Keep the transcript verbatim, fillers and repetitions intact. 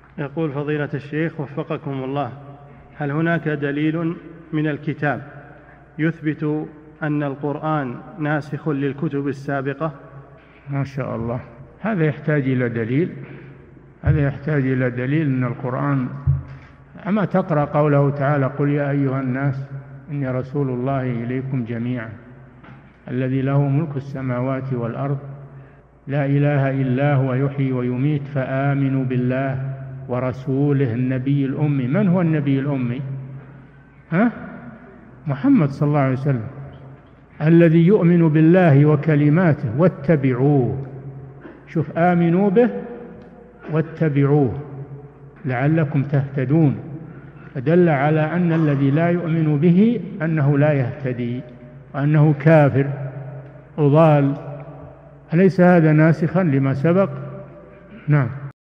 يقول فضيلة الشيخ وفقكم الله، هل هناك دليل من الكتاب يثبت أن القرآن ناسخ للكتب السابقة؟ ما شاء الله، هذا يحتاج إلى دليل، هذا يحتاج إلى دليل أن القرآن، أما تقرأ قوله تعالى قل يا أيها الناس إني رسول الله إليكم جميعا الذي له ملك السماوات والأرض لا إله إلا هو يحيي ويميت فآمنوا بالله ورسوله النبي الأمي. من هو النبي الأمي؟ ها؟ محمد صلى الله عليه وسلم، الذي يؤمن بالله وكلماته واتبعوه. شوف، آمنوا به واتبعوه لعلكم تهتدون، فدل على أن الذي لا يؤمن به أنه لا يهتدي وأنه كافر وضال. أليس هذا ناسخا لما سبق؟ نعم.